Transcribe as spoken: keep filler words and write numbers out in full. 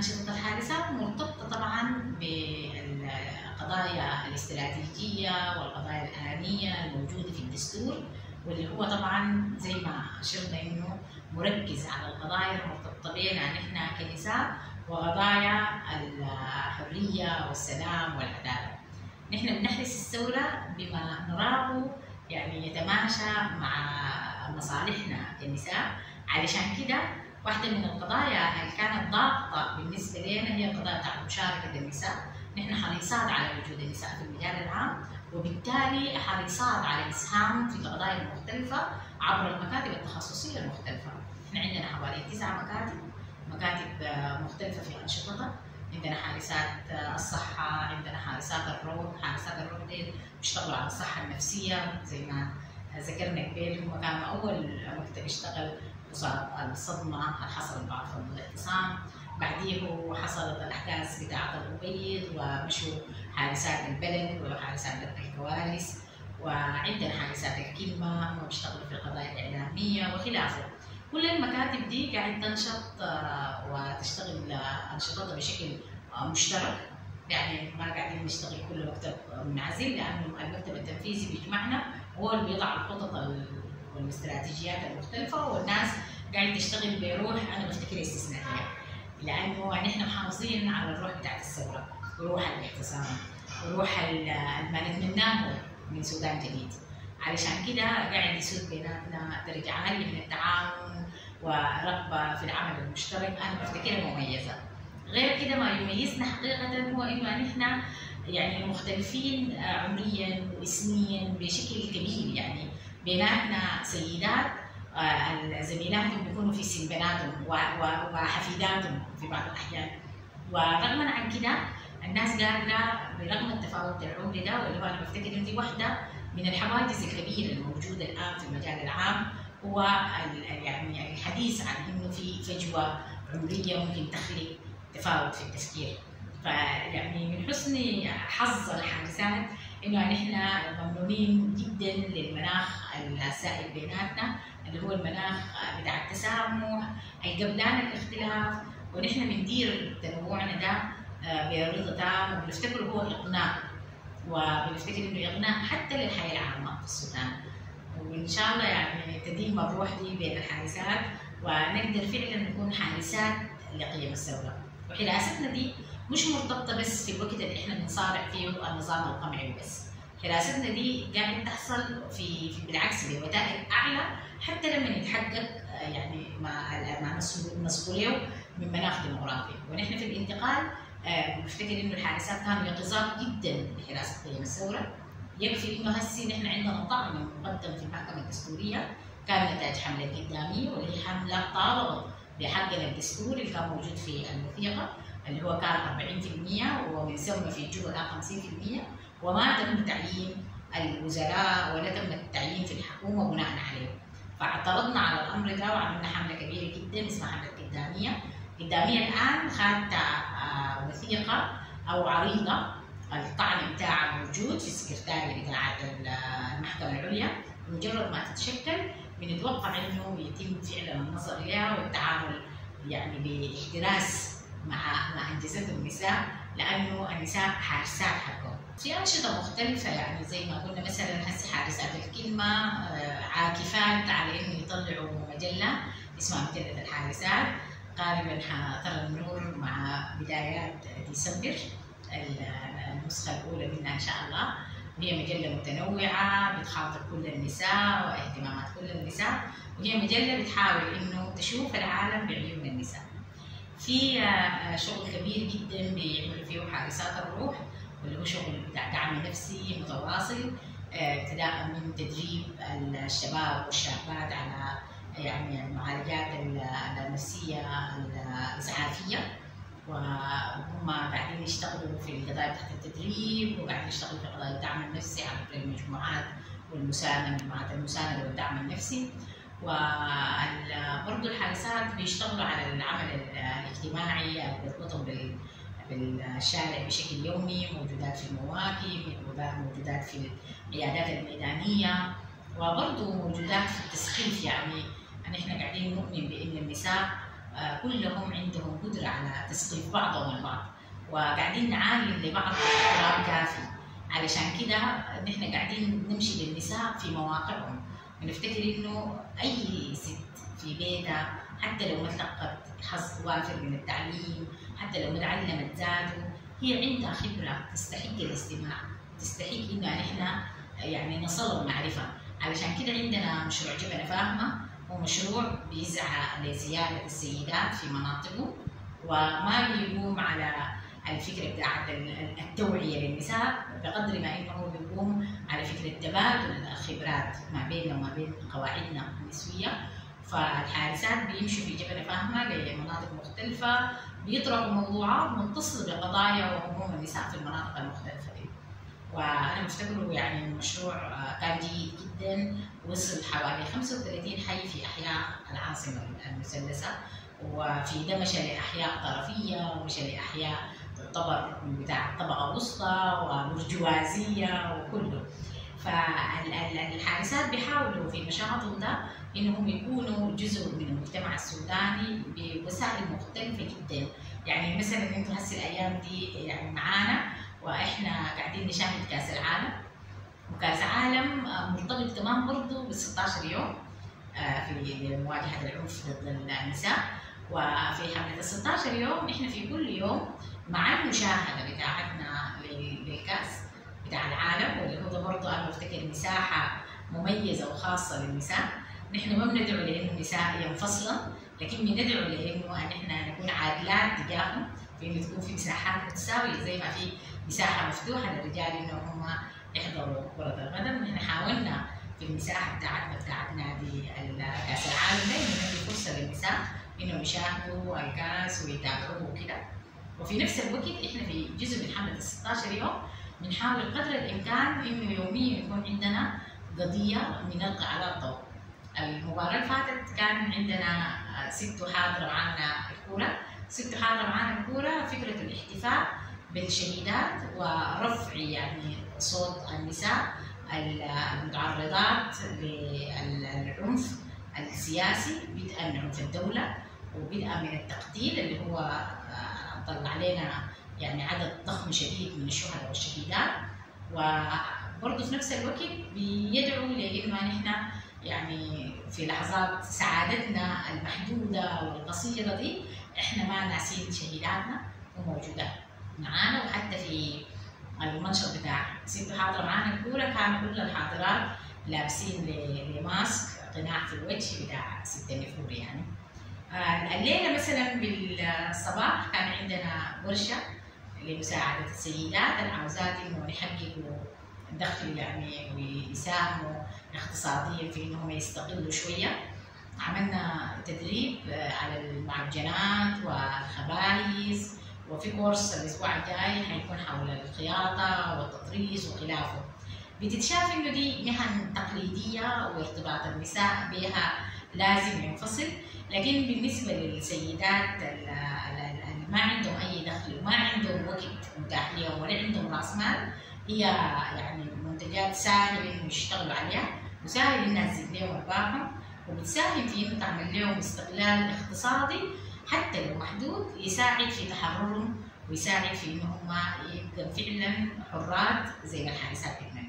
أنشطة الحارسات مرتبطة طبعا بالقضايا الاستراتيجية والقضايا الآنية الموجودة في الدستور، واللي هو طبعا زي ما أشرنا إنه مركز على القضايا المرتبطة بنا نحن كنساء وقضايا الحرية والسلام والعدالة. نحن بنحرس الثورة بما نراه يعني يتماشى مع مصالحنا كنساء. علشان كده واحدة من القضايا اللي كانت ضاغطة بالنسبة لنا هي القضايا بتاعت مشاركة النساء. نحن حريصات على وجود النساء في المجال العام، وبالتالي حريصات على إسهام في القضايا المختلفة عبر المكاتب التخصصية المختلفة. نحن عندنا حوالي تسع مكاتب، مكاتب مختلفة في أنشطتها. عندنا حارسات الصحة، عندنا حارسات الروح. حارسات الروح دي بيشتغلوا على الصحة النفسية زي ما ذكرنا قبل. هم كانوا أول مكتب يشتغل قصاد الصدمة اللي حصلت بعد فض الاعتصام، بعديه حصلت الأحداث بتاعة الأبيض ومشوا حارسات البلد وحارسات الكوارث، وعندنا حارسات الكلمة هم بيشتغلوا في القضايا الإعلامية وخلافه. كل المكاتب دي قاعد تنشط وتشتغل أنشطتها بشكل مشترك، يعني ما قاعدين نشتغل كل مكتب منعزل، لأنه المكتب التنفيذي بيجمعنا هو اللي بيضع الخطط والاستراتيجيات المختلفة، والناس قاعد تشتغل بروح أنا بفتكر استثنائية، لأنه نحن محافظين على الروح بتاعت الثورة وروح الاعتصام وروح ما نتمناه من سودان جديد. علشان كده قاعد يسود بيناتنا درجة عالية من التعاون ورغبة في العمل المشترك أنا بفتكرها مميزة. غير كده ما يميزنا حقيقة هو إنه نحن يعني مختلفين عمريا واسميا بشكل كبير، يعني بيناتنا سيدات زميلاتهم بيكونوا في سن بناتهم وحفيداتهم في بعض الأحيان. ورغما عن كده الناس قادرة برغم التفاوت العمري ده، واللي هو أنا بفتكر إن دي واحدة من الحواجز الكبيرة الموجودة الآن في المجال العام، هو يعني الحديث عن إنه في فجوة عمرية ممكن تخلق تفاوت في التفكير. فيعني من حسن حظ الحارسات إنه نحن ممنونين جدا للمناخ السائد بيناتنا، اللي هو المناخ بتاع التسامح القبلان الاختلاف، ونحن بندير تنوعنا ده برضا تام، وبنفتكر هو إقناع، وبنفتكر إنه إقناع حتى للحياة العامة في السودان. وإن شاء الله يعني تديم الروح دي بين الحارسات، ونقدر فعلا نكون حارسات لقيم الثورة. وحراستنا دي مش مرتبطة بس في الوقت اللي احنا بنصارع فيه النظام القمعي بس، حراستنا دي قاعد تحصل في, في بالعكس بوتائر أعلى حتى لما يتحقق يعني مع مع مسؤوليه من مناخ ديمقراطي. ونحن في الانتقال بفتكر انه الحارسات كانوا يقظات جدا بحراسه قيم الثوره. يكفي انه هسي نحن عندنا طعن مقدم في المحكمه الدستوريه كان نتاج حمله قداميه، واللي هي حمله طالبت بحقنا الدستوري اللي كان موجود في الوثيقه اللي هو كان أربعين بالمئة ومن ثم في الجمله خمسين بالمئة، وما تم تعيين الوزراء ولا تم التعيين في الحكومه بناء عليه. فاعترضنا على الامر ده وعملنا حمله كبيره جدا اسمها حمله قداميه. قداميه الان خدت وثيقه او عريضه الطعن بتاعها موجود في السكرتاريه بتاعت المحكمه العليا. بمجرد ما تتشكل بنتوقع انه يتم فعلا النظر اليها والتعامل يعني باحتراس مع ما انجزته النساء، لانه النساء حارسات حقهم. في انشطه مختلفه يعني زي ما قلنا مثلا هسه حارسات الكلمه عاكفات على انه يطلعوا مجله اسمها مجله الحارسات، غالبا حترى النور مع بدايات ديسمبر النسخه الاولى منها ان شاء الله. وهي مجله متنوعه بتخاطب كل النساء واهتمامات كل النساء، وهي مجله بتحاول انه تشوف العالم بعيون النساء. في شغل كبير جدا بيعملوا فيه حارسات الروح، واللي هو شغل بتاع دعم نفسي متواصل ابتداء من تدريب الشباب والشابات على يعني المعالجات النفسيه الاسعافيه، وهم قاعدين يشتغلوا في القضايا تحت التدريب، وقاعدين يشتغلوا في قضايا الدعم النفسي عبر المجموعات والمساندة مجموعات المساندة والدعم النفسي. وبرضه الحارسات بيشتغلوا على العمل الاجتماعي اللي بيربطهم بالشارع بشكل يومي، موجودات في المواكب، موجودات في العيادات الميدانية، وبرضه موجودات في التسقيف. يعني نحن قاعدين نؤمن بأن النساء كلهم عندهم قدره على تثقيف بعضهم البعض، وقاعدين نعاين لبعض احترام كافي. علشان كده نحن قاعدين نمشي للنساء في مواقعهم، ونفتكر انه اي ست في بيتها حتى لو ما تلقت حظ وافر من التعليم، حتى لو ما تعلمت ذاته، هي عندها خبره تستحق الاستماع، تستحق انه نحن يعني نصل المعرفه. علشان كده عندنا مشروع جبنه فاهمه، هو مشروع بيسعى لزياده السيدات في مناطقه، وما بيقوم على الفكره بتاعت التوعيه للنساء بقدر ما انه هو بيقوم على فكره تبادل الخبرات ما بيننا وما بين قواعدنا النسويه. فالحارسات بيمشوا في جبنه فاهمه لمناطق مختلفه، بيطرحوا موضوعات متصله بقضايا وهموم النساء في المناطق المختلفه دي. وانا مفتكره يعني المشروع كان جيد جدا، وصل حوالي خمسة وثلاثين حي في احياء العاصمه المثلثه، وفي دمج لاحياء طرفيه ومشى لاحياء تعتبر بتاع طبقه وسطى وبرجوازيه وكله. فالحارسات بيحاولوا في نشاطهم ده انهم يكونوا جزء من المجتمع السوداني بوسائل مختلفه جدا. يعني مثلا انتم هسه الايام دي يعني معانا واحنا قاعدين نشاهد كاس العالم، وكاس عالم مرتبط كمان برضه بال ستة عشر يوم في مواجهه العنف ضد النساء. وفي حمله ال ستة عشر يوم احنا في كل يوم مع المشاهده بتاعتنا للكاس بتاع العالم، واللي هو برضه انا بفتكر مساحه مميزه وخاصه للنساء. نحن ما بندعو لانه النساء ينفصلا، لكن بندعو لانه نحن نكون عادلات تجاههم، في انه تكون في مساحات متساويه، زي ما في مساحه مفتوحه للرجال انه هم يحضروا كره القدم. نحن حاولنا في المساحه بتاعتنا بتاعت نادي كاس العالم ده انه ندي فرصه للنساء انه يشاهدوا الكاس ويتابعوه وكده. وفي نفس الوقت احنا في جزء من حمله ال ستة عشر يوم بنحاول قدر الامكان انه يوميا يكون عندنا قضيه بنلقي على الضوء. المباراه اللي فاتت كان عندنا ست حاضره معنا الكوره، ست حاضره معنا الكوره، فكره الاحتفاء بالشهيدات ورفع يعني صوت النساء المتعرضات للعنف السياسي، بدءا من عنف الدوله وبدءا من التقتيل اللي هو طلع علينا يعني عدد ضخم شديد من الشهداء والشهيدات. وبرضه في نفس الوقت بيدعو لانه نحن يعني في لحظات سعادتنا المحدوده والقصيره دي احنا ما ناسين شهيداتنا وموجودات معانا. وحتى في المنشط بتاع ست حاضره معانا الكوره كانوا كل الحاضرات لابسين لماسك قناع في الوجه بتاع ست نفور يعني. الليله مثلا بالصباح كان عندنا ورشه لمساعده السيدات العاوزات انه يحققوا دخل يعني ويساهموا اقتصاديا في انهم يستقلوا شويه. عملنا تدريب على المعجنات والخبائز، وفي كورس الاسبوع الجاي حيكون حول الخياطه والتطريز وخلافه. بتتشاف انه دي مهن تقليديه وارتباط النساء بها لازم ينفصل، لكن بالنسبه للسيدات اللي ما عندهم اي دخل وما عندهم وقت متاح لهم ولا عندهم راس مال، هي يعني منتجات سهل انهم يشتغلوا عليها وسهل انها تزيد لهم ارباحهم، وبتساهم في انه تعمل لهم استقلال اقتصادي حتى لو محدود، يساعد في تحررهم ويساعد في انهم يبقوا فعلا حرات زي ما الحارسات بتمنى.